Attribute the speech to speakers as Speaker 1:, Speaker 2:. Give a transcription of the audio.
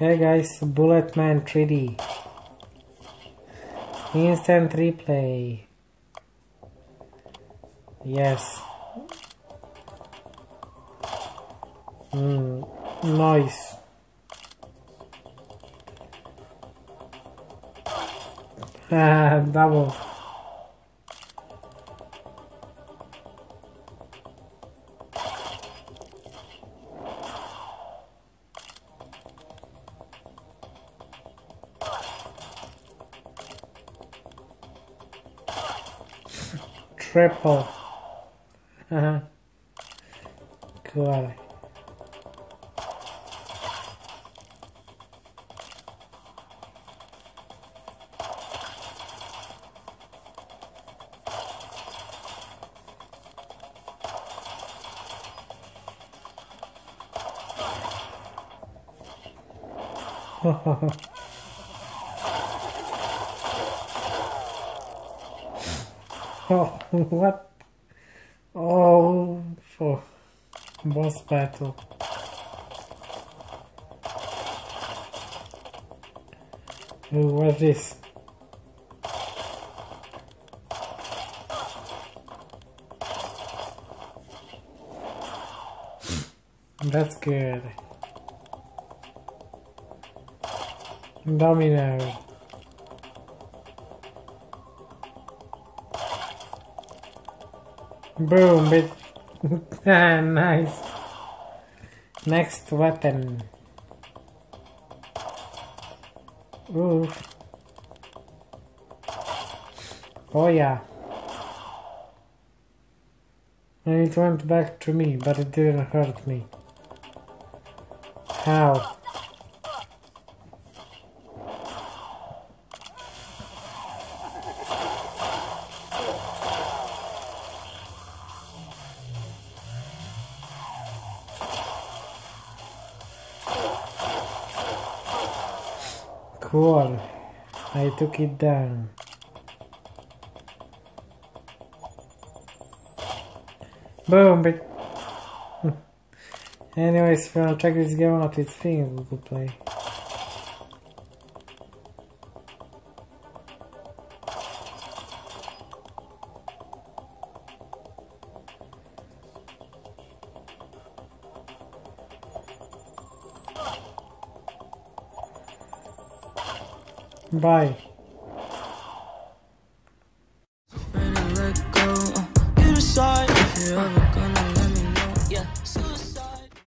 Speaker 1: Hey guys, Bulletman 3D. Instant replay. Yes. Nice. Double. Triple. Cool. Oh, what? Oh, for boss battle. Ooh, what's this? That's good. Domino. Boom, bitch. Nice. Next weapon. Ooh. Oh yeah. And it went back to me, but it didn't hurt me. How? Cool. I took it down. Boom, but anyways, if you wanna check this game out, it's free in Google Play. Bye.